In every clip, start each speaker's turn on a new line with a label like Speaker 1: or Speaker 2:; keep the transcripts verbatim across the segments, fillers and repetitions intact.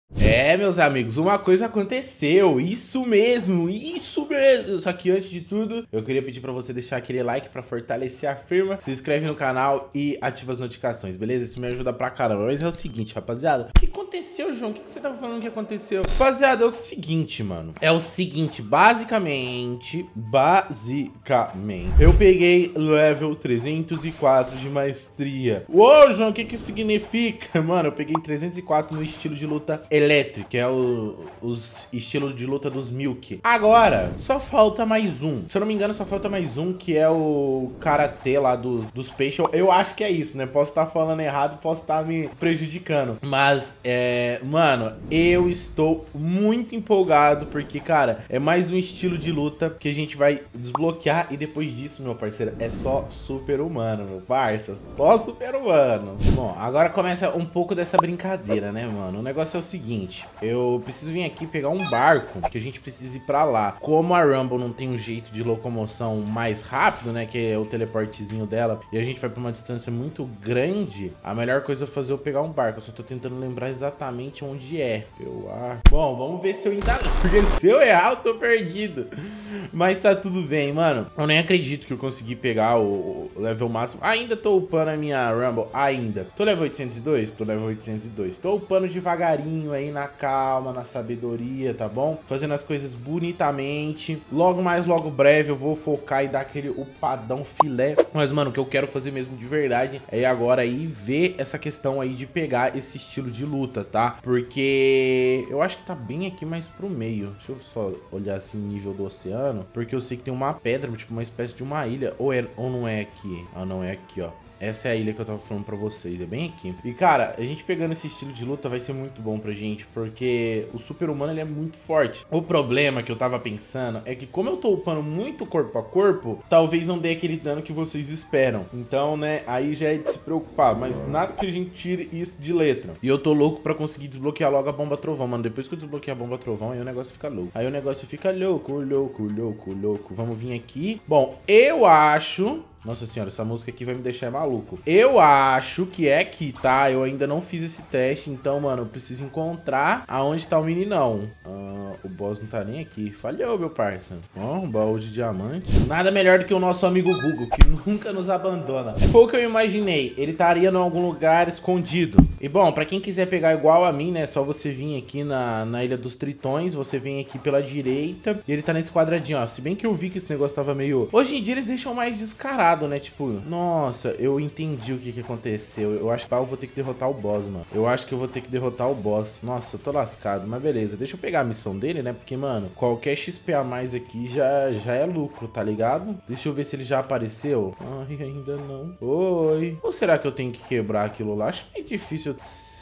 Speaker 1: É, meus amigos, uma coisa aconteceu, isso mesmo, isso mesmo. Só que antes de tudo, eu queria pedir pra você deixar aquele like pra fortalecer a firma, se inscreve no canal e ativa as notificações, beleza? Isso me ajuda pra caramba. Mas é o seguinte, rapaziada, o que aconteceu, João? O que você tava falando que aconteceu? Rapaziada, é o seguinte, mano, é o seguinte, basicamente, basicamente, eu peguei level trezentos e quatro de maestria. Uou, João, o que que isso significa? Mano, eu peguei trezentos e quatro no estilo de luta elétrico, que é o os estilo de luta dos Milk. Agora, só falta mais um. Se eu não me engano, só falta mais um, que é o Karatê lá do, dos peixes. Eu, eu acho que é isso, né? Posso estar falando errado, posso estar me prejudicando. Mas, é... Mano, eu estou muito empolgado, porque, cara, é mais um estilo de luta que a gente vai desbloquear. E depois disso, meu parceiro, é só super humano, meu parça. Só super humano. Bom, agora começa um pouco dessa brincadeira, né, mano? O negócio é o seguinte. Seguinte, eu preciso vir aqui pegar um barco, que a gente precisa ir pra lá. Como a Rumble não tem um jeito de locomoção mais rápido, né, que é o teleportezinho dela, e a gente vai pra uma distância muito grande, a melhor coisa é fazer eu pegar um barco. Eu só tô tentando lembrar exatamente onde é. Eu acho. Bom, vamos ver se eu ainda... Porque se eu errar, eu tô perdido. Mas tá tudo bem, mano. Eu nem acredito que eu consegui pegar o level máximo. Ainda tô upando a minha Rumble, ainda. Tô level oitocentos e dois? Tô level oitocentos e dois. Tô upando devagarinho aí, na calma, na sabedoria, tá bom? Fazendo as coisas bonitamente. Logo mais, logo breve, eu vou focar e dar aquele upadão filé. Mas, mano, o que eu quero fazer mesmo de verdade é agora aí ver essa questão aí de pegar esse estilo de luta, tá? Porque eu acho que tá bem aqui mais pro meio. Deixa eu só olhar assim o nível do oceano, porque eu sei que tem uma pedra, tipo uma espécie de uma ilha. Ou, é, ou não é aqui? Ah, não, é aqui, ó. Essa é a ilha que eu tava falando pra vocês, é bem aqui. E, cara, a gente pegando esse estilo de luta vai ser muito bom pra gente, porque o super-humano, ele é muito forte. O problema que eu tava pensando é que, como eu tô upando muito corpo a corpo, talvez não dê aquele dano que vocês esperam. Então, né, aí já é de se preocupar, mas nada que a gente tire isso de letra. E eu tô louco pra conseguir desbloquear logo a bomba trovão, mano. Depois que eu desbloquear a bomba trovão, aí o negócio fica louco. Aí o negócio fica louco, louco, louco, louco. Vamos vir aqui. Bom, eu acho... Nossa senhora, essa música aqui vai me deixar maluco. Eu acho que é aqui, tá? Eu ainda não fiz esse teste, então, mano, eu preciso encontrar aonde tá o meninão. Ah, o boss não tá nem aqui. Falhou, meu parceiro. Ó, um baú de diamante. Nada melhor do que o nosso amigo Google, que nunca nos abandona. Foi o que eu imaginei. Ele estaria em algum lugar escondido. E, bom, pra quem quiser pegar igual a mim, né, é só você vir aqui na, na Ilha dos Tritões. Você vem aqui pela direita e ele tá nesse quadradinho, ó. Se bem que eu vi que esse negócio tava meio... Hoje em dia eles deixam mais descarado, né? Tipo, nossa, eu entendi o que que aconteceu. Eu acho que eu vou ter que derrotar o boss, mano. Eu acho que eu vou ter que derrotar o boss. Nossa, eu tô lascado, mas beleza. Deixa eu pegar a missão dele, né? Porque, mano, qualquer X P a mais aqui já, já é lucro, tá ligado? Deixa eu ver se ele já apareceu. Ai, ainda não. Oi. Ou será que eu tenho que quebrar aquilo lá? Acho meio difícil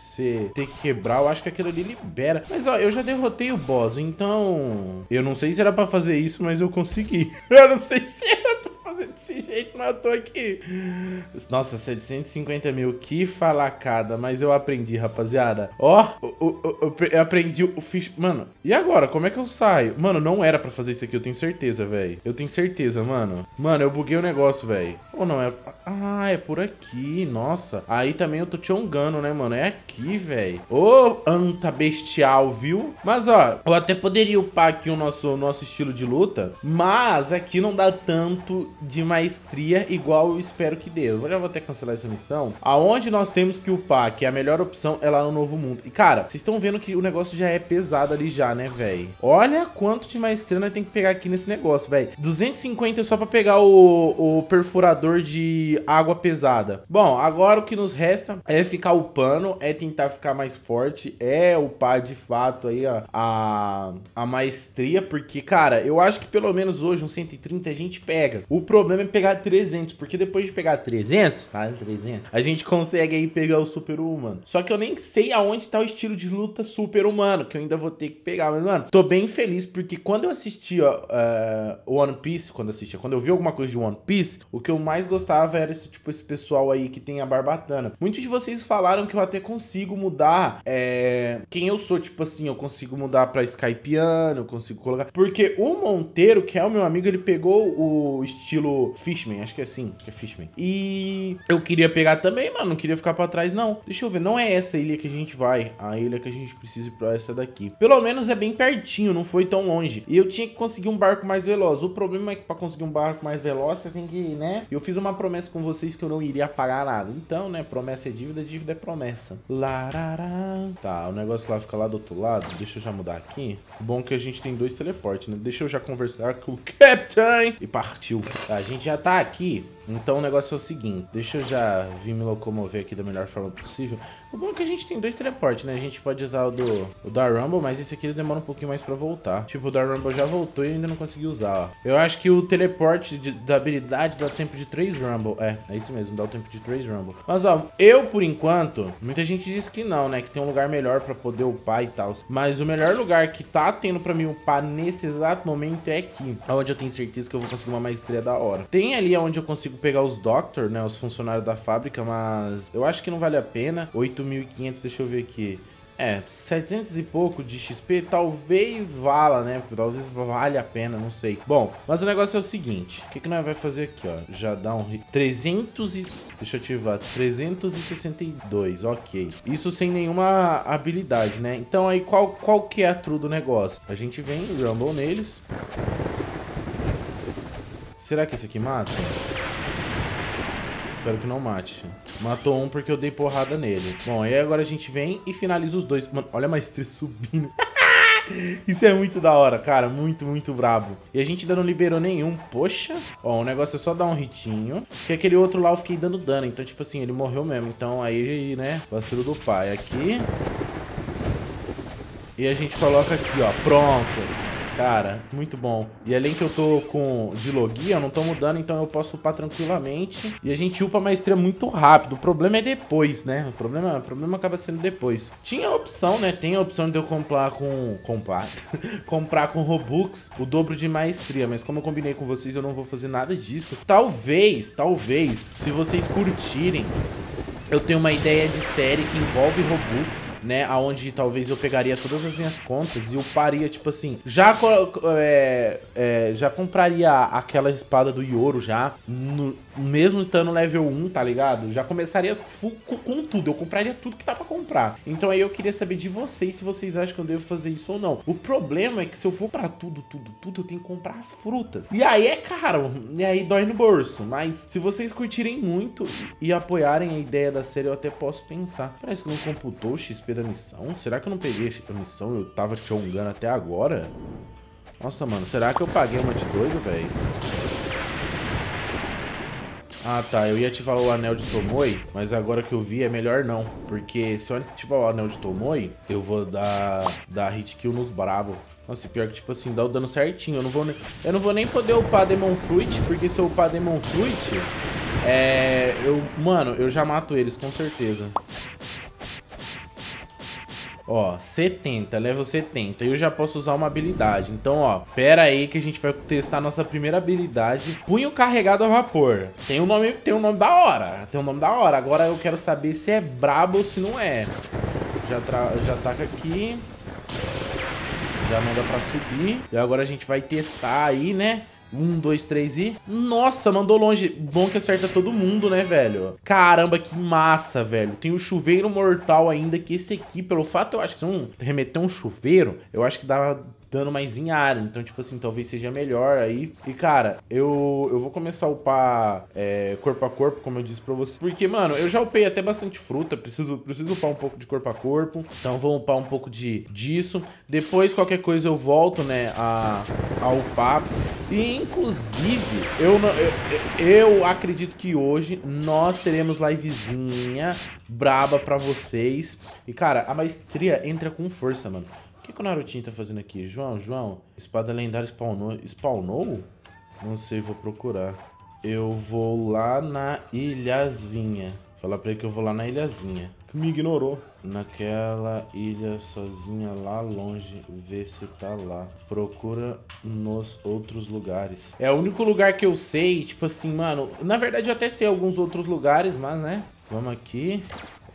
Speaker 1: ter que quebrar, eu acho que aquilo ali libera. Mas, ó, eu já derrotei o boss, então... Eu não sei se era pra fazer isso, mas eu consegui. Eu não sei se era pra fazer desse jeito, mas eu tô aqui. Nossa, setecentos e cinquenta mil, que falacada. Mas eu aprendi, rapaziada. Ó, eu, eu, eu, eu aprendi o fish... Mano, e agora? Como é que eu saio? Mano, não era pra fazer isso aqui, eu tenho certeza, velho. Eu tenho certeza, mano. Mano, eu buguei o negócio, velho. Ou não, é... Ah, é por aqui, nossa. Aí também eu tô chongando, né, mano? É aqui, velho. Ô, anta bestial, viu? Mas, ó, eu até poderia upar aqui o nosso, nosso estilo de luta, mas aqui não dá tanto de maestria igual eu espero que dê. Eu já vou até cancelar essa missão. Aonde nós temos que upar, que é a melhor opção, é lá no Novo Mundo. E, cara, vocês estão vendo que o negócio já é pesado ali já, né, velho? Olha quanto de maestria nós temos que pegar aqui nesse negócio, velho. duzentos e cinquenta só pra pegar o, o perfurador de água pesada. Bom, agora o que nos resta é ficar upando, é tentar ficar mais forte, é upar de fato aí a, a, a maestria, porque, cara, eu acho que pelo menos hoje um cento e trinta a gente pega. O problema é pegar trezentos, porque depois de pegar trezentos, fala trezentos, a gente consegue aí pegar o super humano. Só que eu nem sei aonde tá o estilo de luta super humano, que eu ainda vou ter que pegar. Mas, mano, tô bem feliz, porque quando eu assisti ó, uh, One Piece, quando eu assistia, quando eu vi alguma coisa de One Piece, o que eu mais gostava era esse, tipo, esse pessoal aí que tem a barbatana. Muitos de vocês falaram que eu até consigo mudar é, quem eu sou, tipo assim, eu consigo mudar pra Skypiano, eu consigo colocar... Porque o Monteiro, que é o meu amigo, ele pegou o estilo estilo Fishman, acho que é assim, acho que é Fishman. E eu queria pegar também, mano, não queria ficar pra trás, não. Deixa eu ver, não é essa ilha que a gente vai, a ilha que a gente precisa ir pra essa daqui. Pelo menos é bem pertinho, não foi tão longe. E eu tinha que conseguir um barco mais veloz. O problema é que pra conseguir um barco mais veloz, você tem que, né? Eu fiz uma promessa com vocês que eu não iria pagar nada. Então, né, promessa é dívida, dívida é promessa. Larará. Tá, o negócio lá fica lá do outro lado. Deixa eu já mudar aqui. Bom que a gente tem dois teleportes, né? Deixa eu já conversar com o Captain. E partiu. Tá, a gente já tá aqui. Então o negócio é o seguinte, deixa eu já vir me locomover aqui da melhor forma possível. O bom é que a gente tem dois teleportes, né? A gente pode usar o do o da Rumble, mas esse aqui demora um pouquinho mais pra voltar. Tipo, o da Rumble já voltou e eu ainda não consegui usar, ó. Eu acho que o teleporte de, da habilidade dá tempo de três Rumble. É, é isso mesmo, dá o tempo de três Rumble. Mas, ó, eu, por enquanto, muita gente diz que não, né? Que tem um lugar melhor pra poder upar e tal. Mas o melhor lugar que tá tendo pra me upar nesse exato momento é aqui. Onde eu tenho certeza que eu vou conseguir uma maestria da hora. Tem ali onde eu consigo pegar os Doctor, né, os funcionários da fábrica, mas eu acho que não vale a pena. Oito mil e quinhentos, deixa eu ver aqui. É, setecentos e pouco de X P, talvez vala, né? Talvez valha a pena, não sei. Bom, mas o negócio é o seguinte. O que que nós vai fazer aqui, ó? Já dá um... trezentos e... Deixa eu ativar. trezentos e sessenta e dois, ok. Isso sem nenhuma habilidade, né? Então aí, qual, qual que é a true do negócio? A gente vem, rumble neles. Será que esse aqui mata? Espero que não mate. Matou um porque eu dei porrada nele. Bom, aí agora a gente vem e finaliza os dois. Mano, olha a maestria subindo. Isso é muito da hora, cara. Muito, muito brabo. E a gente ainda não liberou nenhum. Poxa. Ó, o negócio é só dar um hitinho. Porque aquele outro lá eu fiquei dando dano. Então, tipo assim, ele morreu mesmo. Então, aí, né, vacilo do pai. Aqui. E a gente coloca aqui, ó. Pronto. Cara, muito bom. E além que eu tô com de logia, eu não tô mudando, então eu posso upar tranquilamente. E a gente upa a maestria muito rápido. O problema é depois, né? O problema, o problema acaba sendo depois. Tinha a opção, né? Tem a opção de eu comprar com... Comprar. comprar com Robux o dobro de maestria. Mas como eu combinei com vocês, eu não vou fazer nada disso. Talvez, talvez, se vocês curtirem... Eu tenho uma ideia de série que envolve Robux, né? Aonde talvez eu pegaria todas as minhas contas e uparia, tipo assim... Já, é, é, já compraria aquela espada do Yoro já, no, mesmo estando level um, tá ligado? Já começaria full, com, com tudo, eu compraria tudo que tá pra comprar. Então aí eu queria saber de vocês, se vocês acham que eu devo fazer isso ou não. O problema é que se eu for pra tudo, tudo, tudo, eu tenho que comprar as frutas. E aí é caro, e aí dói no bolso. Mas se vocês curtirem muito e, e apoiarem a ideia da da série, eu até posso pensar. Parece que não computou o X P da missão. Será que eu não peguei a missão? Eu tava chongando até agora? Nossa, mano. Será que eu paguei uma de doido, velho? Ah, tá. Eu ia ativar o anel de Tomoe, mas agora que eu vi é melhor não. Porque se eu ativar o anel de Tomoe, eu vou dar, dar hit kill nos brabo. Nossa, pior que, tipo assim, dá o dano certinho. Eu não vou nem, eu não vou nem poder upar Demon Fruit, porque se eu upar Demon Fruit, é... Eu, mano, eu já mato eles, com certeza. Ó, setenta, level setenta. E eu já posso usar uma habilidade. Então, ó, pera aí que a gente vai testar a nossa primeira habilidade. Punho carregado a vapor. Tem um nome, tem um nome da hora. Tem um nome da hora. Agora eu quero saber se é brabo ou se não é. Já, tra... já taca aqui. Já não dá pra subir. E agora a gente vai testar aí, né? Um, dois, três e... Nossa, mandou longe. Bom que acerta todo mundo, né, velho? Caramba, que massa, velho. Tem o chuveiro mortal ainda, que esse aqui, pelo fato, eu acho que se não remeter um chuveiro, eu acho que dá dano mais em área. Então, tipo assim, talvez seja melhor aí. E, cara, eu, eu vou começar a upar é, corpo a corpo, como eu disse pra você. Porque, mano, eu já upei até bastante fruta. Preciso, preciso upar um pouco de corpo a corpo. Então, vou upar um pouco de, disso. Depois, qualquer coisa, eu volto, né, a, a upar. E, inclusive, eu, não, eu, eu acredito que hoje nós teremos livezinha braba pra vocês. E, cara, a maestria entra com força, mano. O que, que o Narutinho tá fazendo aqui? João, João, espada lendária spawnou. Spawnou? Não sei, vou procurar. Eu vou lá na ilhazinha. Falar pra ele que eu vou lá na ilhazinha. Me ignorou. Naquela ilha sozinha lá longe. Vê se tá lá. Procura nos outros lugares. É o único lugar que eu sei, tipo assim, mano. Na verdade eu até sei alguns outros lugares, mas né. Vamos aqui.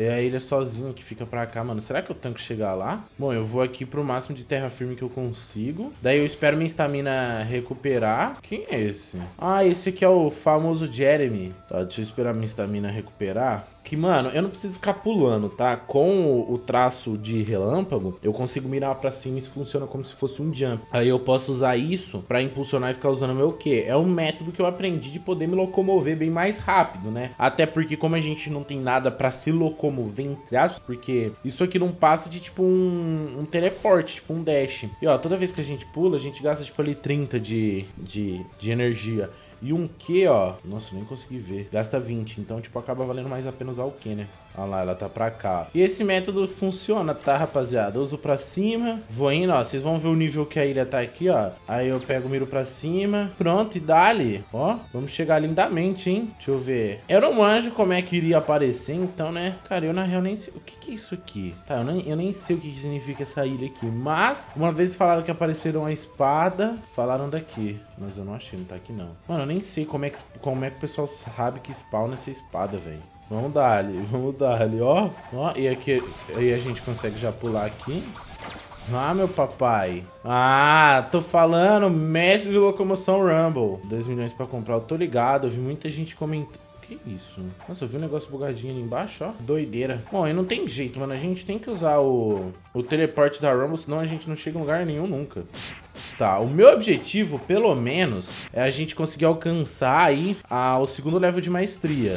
Speaker 1: É a ilha sozinha que fica pra cá, mano. Será que eu tenho que chegar lá? Bom, eu vou aqui pro máximo de terra firme que eu consigo. Daí eu espero minha estamina recuperar. Quem é esse? Ah, esse aqui é o famoso Jeremy. Tá, deixa eu esperar minha estamina recuperar. Que, mano, eu não preciso ficar pulando, tá? Com o traço de relâmpago, eu consigo mirar pra cima e isso funciona como se fosse um jump. Aí eu posso usar isso pra impulsionar e ficar usando o meu quê? É um método que eu aprendi de poder me locomover bem mais rápido, né? Até porque como a gente não tem nada pra se locomover, entre aspas, porque isso aqui não passa de, tipo, um, um teleporte, tipo um dash. E, ó, toda vez que a gente pula, a gente gasta, tipo, ali trinta de, de, de energia. E um Q, ó, nossa, nem consegui ver, gasta vinte, então, tipo, acaba valendo mais a pena usar o Q, né? Olha lá, ela tá pra cá. E esse método funciona, tá, rapaziada? Eu uso pra cima, vou indo, ó, vocês vão ver o nível que a ilha tá aqui, ó. Aí eu pego o miro pra cima, pronto, e dá-lhe. Ó, vamos chegar lindamente, hein? Deixa eu ver. Eu não manjo como é que iria aparecer, então, né? Cara, eu na real nem sei, o que que é isso aqui? Tá, eu nem, eu nem sei o que que significa essa ilha aqui, mas uma vez falaram que apareceram a espada, falaram daqui. Mas eu não achei, não tá aqui não. Mano, eu nem sei como é que, como é que o pessoal sabe que spawna essa espada, velho. Vamos dar ali, vamos dar ali, ó. Ó, e aqui aí a gente consegue já pular aqui. Ah, meu papai. Ah, tô falando, mestre de locomoção Rumble. dois milhões pra comprar, eu tô ligado. Eu vi muita gente comentando. Que isso? Nossa, eu vi um negócio bugadinho ali embaixo, ó. Doideira. Bom, e não tem jeito, mano. A gente tem que usar o, o teleporte da Rumble, senão a gente não chega em lugar nenhum nunca. Tá, o meu objetivo, pelo menos, é a gente conseguir alcançar aí a, o segundo level de maestria.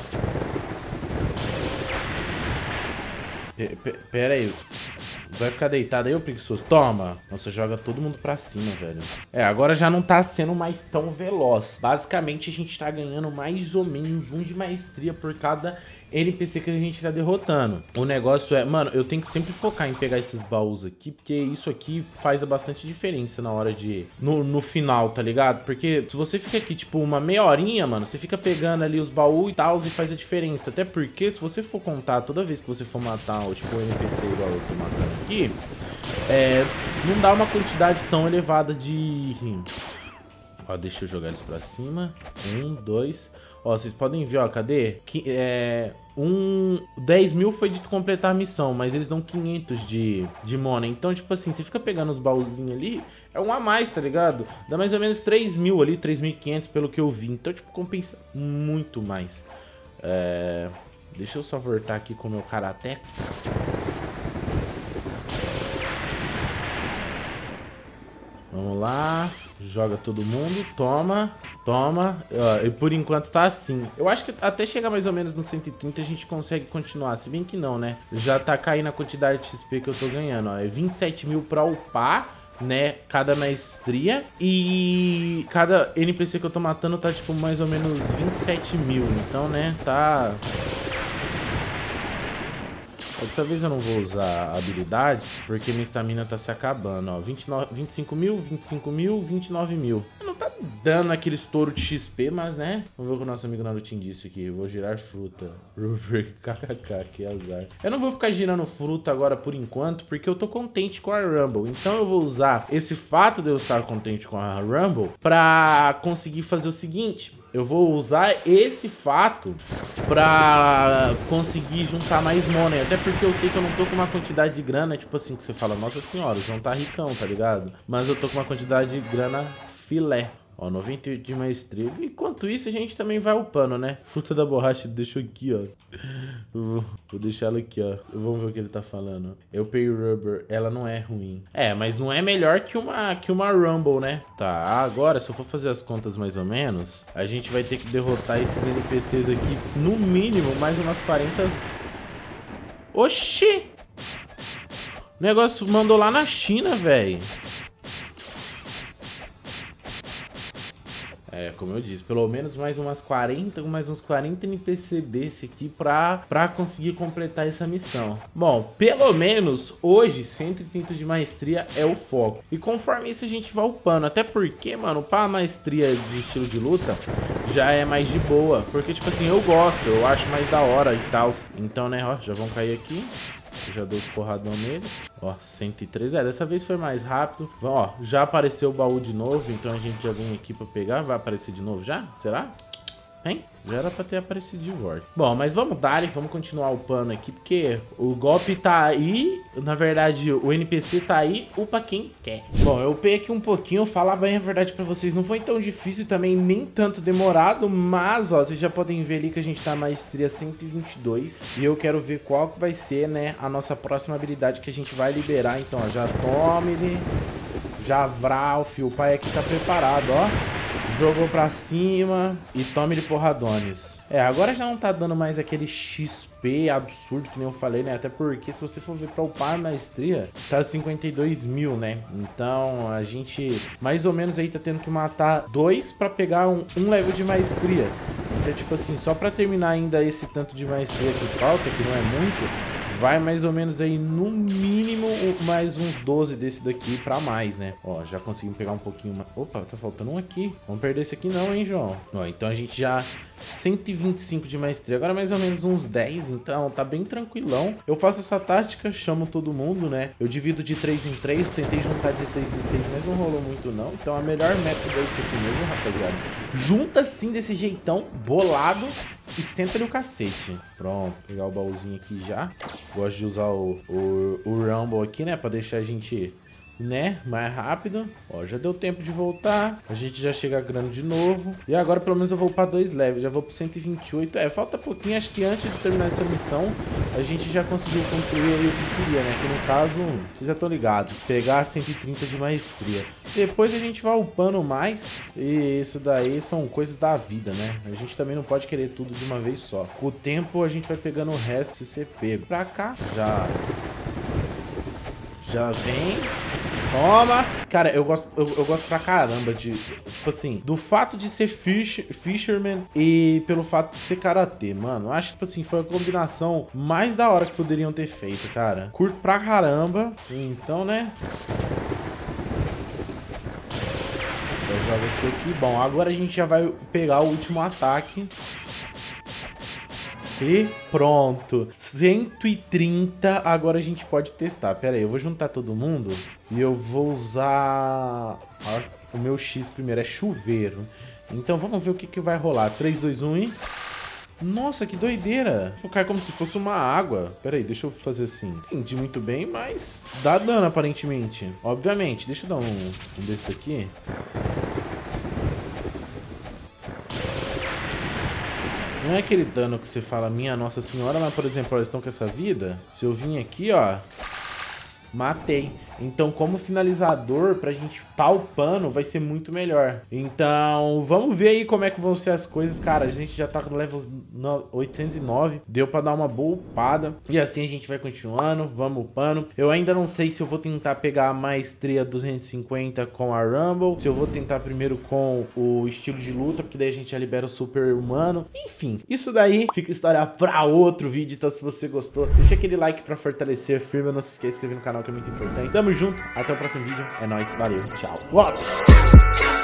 Speaker 1: P -p Pera aí. Vai ficar deitado aí, ô preguiçoso? Toma! Nossa, joga todo mundo pra cima, velho. É, agora já não tá sendo mais tão veloz. Basicamente, a gente tá ganhando mais ou menos um de maestria por cada N P C que a gente tá derrotando. O negócio é... Mano, eu tenho que sempre focar em pegar esses baús aqui, porque isso aqui faz bastante diferença na hora de... No, no final, tá ligado? Porque se você fica aqui, tipo, uma meia horinha, mano, você fica pegando ali os baús e tal, e faz a diferença. Até porque, se você for contar, toda vez que você for matar, tipo, um N P C igual eu tô matando aqui, é... não dá uma quantidade tão elevada de... Ó, deixa eu jogar eles pra cima. Um, dois... Ó, vocês podem ver, ó, cadê? Que, é, um, dez mil foi de completar a missão, mas eles dão quinhentos de, de money. Então, tipo assim, você fica pegando os baúzinhos ali, é um a mais, tá ligado? Dá mais ou menos três mil ali, três mil e quinhentos pelo que eu vi. Então, tipo, compensa muito mais. É, deixa eu só voltar aqui com o meu karaté. Vamos lá. Joga todo mundo, toma, toma, uh, e por enquanto tá assim. Eu acho que até chegar mais ou menos no cento e trinta a gente consegue continuar, se bem que não, né? Já tá caindo a quantidade de X P que eu tô ganhando, ó. É vinte e sete mil pra upar, né, cada maestria. E cada N P C que eu tô matando tá, tipo, mais ou menos vinte e sete mil. Então, né, tá... Dessa vez eu não vou usar a habilidade, porque minha estamina tá se acabando, ó. vinte e nove, vinte e cinco mil, vinte e cinco mil, vinte e nove mil. Não tá dando aquele estouro de X P, mas, né? Vamos ver o que o nosso amigo Narutinho disse aqui. Eu vou girar fruta. Kkk, que azar. Eu não vou ficar girando fruta agora por enquanto, porque eu tô contente com a Rumble. Então eu vou usar esse fato de eu estar contente com a Rumble pra conseguir fazer o seguinte... Eu vou usar esse fato pra conseguir juntar mais money. Até porque eu sei que eu não tô com uma quantidade de grana, tipo assim, que você fala, nossa senhora, o João tá ricão, tá ligado? Mas eu tô com uma quantidade de grana filé. Ó, noventa e oito de maestria. Enquanto isso, a gente também vai upando, né? Fruta da borracha, ele deixou aqui, ó. Vou, vou deixar ela aqui, ó. Vamos ver o que ele tá falando. Eu pay rubber, ela não é ruim. É, mas não é melhor que uma, que uma Rumble, né? Tá, agora, se eu for fazer as contas mais ou menos, a gente vai ter que derrotar esses N P Cs aqui, no mínimo, mais umas quarenta... Oxi! O negócio mandou lá na China, velho. É, como eu disse, pelo menos mais umas quarenta, mais uns quarenta N P C desse aqui pra, pra conseguir completar essa missão. Bom, pelo menos hoje cento e trinta de maestria é o foco. E conforme isso a gente vai upando, até porque, mano, pra maestria de estilo de luta já é mais de boa. Porque, tipo assim, eu gosto, eu acho mais da hora e tal. Então, né, ó, já vão cair aqui. Eu já dou os porradão neles. Ó, cento e três. É, dessa vez foi mais rápido. Ó, já apareceu o baú de novo. Então a gente já vem aqui pra pegar. Vai aparecer de novo já? Será? Hein? Já era pra ter aparecido de volta. Bom, mas vamos dar e vamos continuar upando aqui, porque o golpe tá aí. Na verdade, o N P C tá aí, upa quem quer. Bom, eu upei aqui um pouquinho, falar bem a verdade pra vocês. Não foi tão difícil e também nem tanto demorado, mas, ó, vocês já podem ver ali que a gente tá na maestria cento e vinte e dois. E eu quero ver qual que vai ser, né, a nossa próxima habilidade que a gente vai liberar. Então, ó, já tome ele. Já Vralf, o pai aqui tá preparado, ó. Jogou pra cima e tome de porradones. É, agora já não tá dando mais aquele X P absurdo que nem eu falei, né? Até porque se você for ver pra upar a maestria, tá cinquenta e dois mil, né? Então a gente mais ou menos aí tá tendo que matar dois pra pegar um, um level de maestria. Então tipo assim, só pra terminar ainda esse tanto de maestria que falta, que não é muito... Vai mais ou menos aí, no mínimo, mais uns doze desse daqui pra mais, né? Ó, já conseguimos pegar um pouquinho mais. Opa, tá faltando um aqui. Vamos perder esse aqui não, hein, João? Ó, então a gente já... cento e vinte e cinco de maestria. Agora mais ou menos uns dez, então tá bem tranquilão. Eu faço essa tática, chamo todo mundo, né? Eu divido de três em três, tentei juntar de seis em seis, mas não rolou muito não. Então a melhor método é isso aqui mesmo, rapaziada. Junta assim, desse jeitão, bolado, e senta no cacete. Pronto, pegar o baúzinho aqui já. Gosto de usar o, o, o Rumble aqui, né? Pra deixar a gente... né, mais rápido. Ó, já deu tempo de voltar. A gente já chega grande de novo. E agora pelo menos eu vou para dois levels. Já vou pro cento e vinte e oito. É, falta pouquinho. Acho que antes de terminar essa missão a gente já conseguiu concluir aí o que queria, né? Que no caso, vocês já estão ligados, pegar cento e trinta de maestria. Depois a gente vai upando mais. E isso daí são coisas da vida, né? A gente também não pode querer tudo de uma vez só. Com o tempo a gente vai pegando o resto se ser pego. Pra cá, já... Já vem... Toma! Cara, eu gosto, eu, eu gosto pra caramba de... Tipo assim, do fato de ser fish, fisherman e pelo fato de ser karatê, mano. Eu acho que, tipo assim, foi a combinação mais da hora que poderiam ter feito, cara. Curto pra caramba. Então, né? Já joga esse daqui. Bom, agora a gente já vai pegar o último ataque. E pronto, cento e trinta, agora a gente pode testar. Pera aí, eu vou juntar todo mundo e eu vou usar o meu X primeiro, é chuveiro. Então vamos ver o que, que vai rolar. três, dois, um e... Nossa, que doideira. O cara é como se fosse uma água. Pera aí, deixa eu fazer assim. Entendi muito bem, mas dá dano aparentemente. Obviamente, deixa eu dar um, um desse daqui. Não é aquele dano que você fala, minha Nossa Senhora, mas, por exemplo, eles estão com essa vida. Se eu vim aqui, ó, matei. Então, como finalizador, pra gente tá upando, vai ser muito melhor. Então, vamos ver aí como é que vão ser as coisas. Cara, a gente já tá no level oitocentos e nove. Deu pra dar uma boa upada. E assim a gente vai continuando, vamos upando. Eu ainda não sei se eu vou tentar pegar a maestria duzentos e cinquenta com a Rumble. Se eu vou tentar primeiro com o estilo de luta, porque daí a gente já libera o super humano. Enfim, isso daí fica história pra outro vídeo. Então, se você gostou, deixa aquele like pra fortalecer firme. Não se esqueça de se inscrever no canal, que é muito importante. Tamo junto, até o próximo vídeo. É nóis, valeu, tchau. Uau!